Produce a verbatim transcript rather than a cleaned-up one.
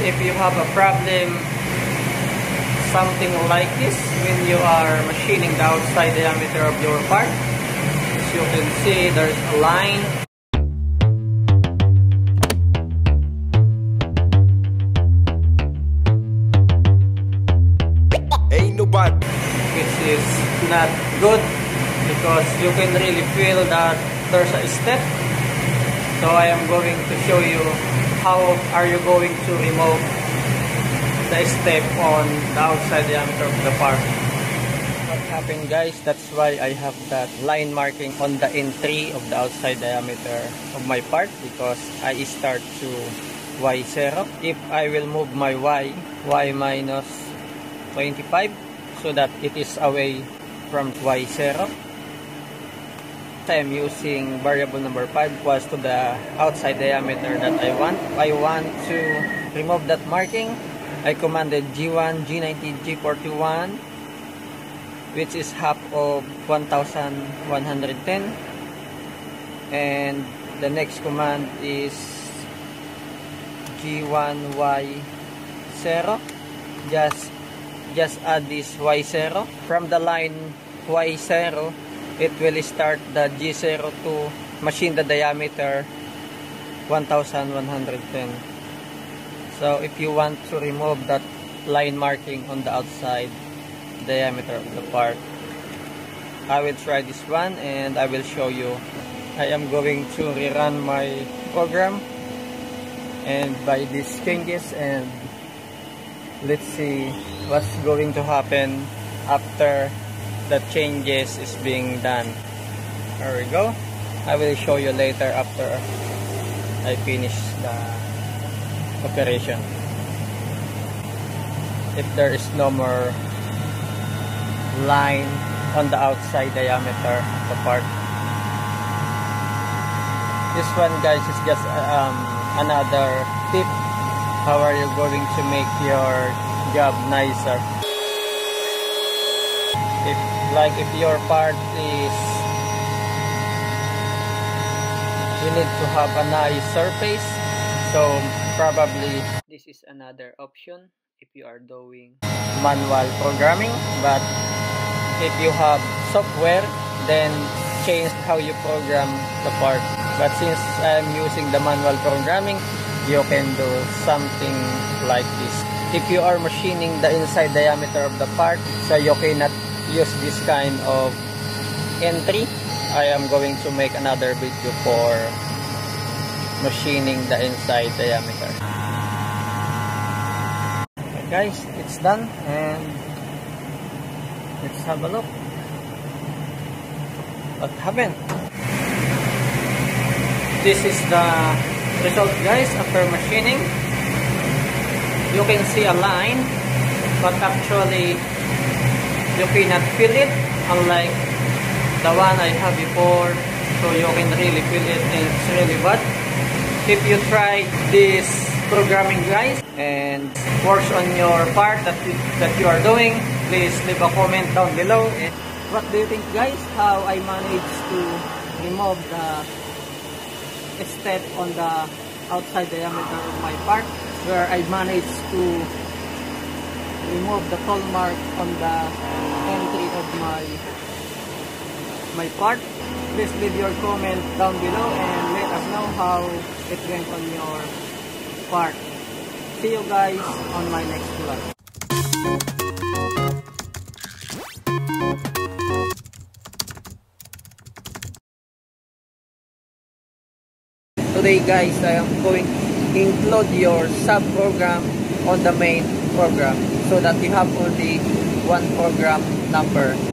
if you have a problem, something like this, when you are machining the outside diameter of your part, as you can see, there's a line. Ain't nobody. Which is not good, because you can really feel that there's a step. So I am going to show you how are you going to remove the step on the outside diameter of the part. What happened, guys, that's why I have that line marking on the entry of the outside diameter of my part, because I start to Y zero. If I will move my Y, Y minus twenty-five, so that it is away from Y zero. I am using variable number five was to the outside diameter that I want. I want to remove that marking. I commanded G one, G ninety, G forty-one, which is half of one thousand one hundred ten, and the next command is G one Y zero. Just just add this Y zero from the line Y zero. It will start the G zero to machine the diameter one thousand one hundred ten. So if you want to remove that line marking on the outside diameter of the part, I will try this one and I will show you. I am going to rerun my program and by these changes, and let's see what's going to happen after the changes is being done. There we go. I will show you later after I finish the operation, if there is no more line on the outside diameter of the part. This one, guys, is just um, another tip. How are you going to make your job nicer? If like if your part is, you need to have a nice surface, so probably this is another option if you are doing manual programming. But if you have software, then change how you program the part. But since I'm using the manual programming, you can do something like this. If you are machining the inside diameter of the part, so you cannot use this kind of entry, I am going to make another video for machining the inside diameter. Okay, guys, it's done, and let's have a look what happened. This is the result, guys, after machining. You can see a line, but actually you cannot feel it, unlike the one I have before. So you can really feel it, and it's really bad. If you try this programming, guys, and works on your part that you, that you are doing, please leave a comment down below. And what do you think, guys, how I managed to remove the step on the outside diameter of my part, where I managed to remove the tool mark on the entry of my my part? Please leave your comment down below and let us know how it went on your part. See you guys on my next vlog. Today, guys, I am going to include your sub-program on the main program, so that you have only one program number.